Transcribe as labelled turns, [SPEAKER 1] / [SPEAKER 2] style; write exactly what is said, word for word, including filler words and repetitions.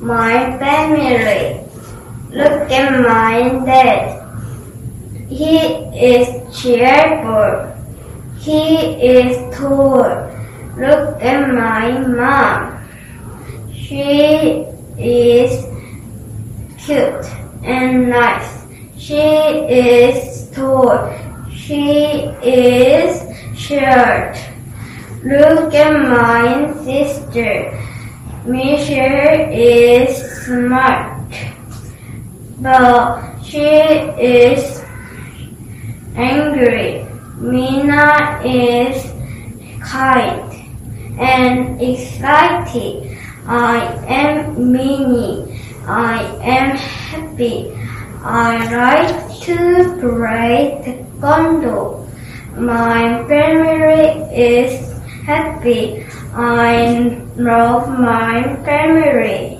[SPEAKER 1] my family. Look at my dad. He is cheerful. He is tall. Look at my mom. She is cute and nice. She is tall. She is short. Look at my sister. Michelle is smart, but she is angry. Mina is kind and excited. I am Minnie. I am happy. I like to play taekwondo. My family is happy. I love my family.